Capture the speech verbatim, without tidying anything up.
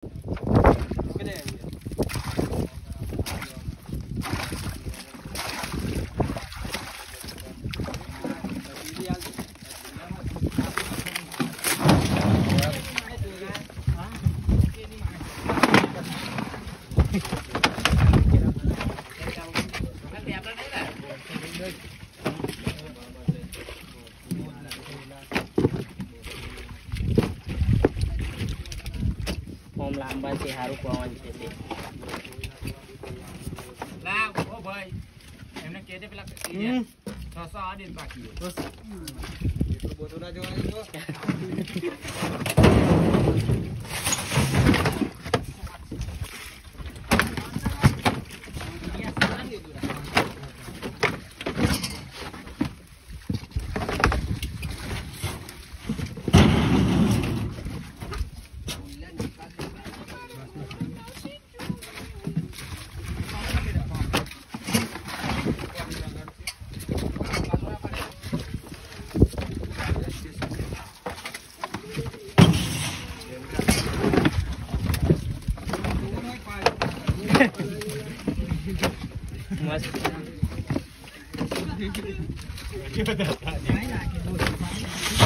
ઓમ લાંબા છે હારું પવન છે તે લા ઓ ભાઈ એમને કેજે પેલા છસો આડી બાકી એટલું બધું ના જોવાનું જો મસ્ત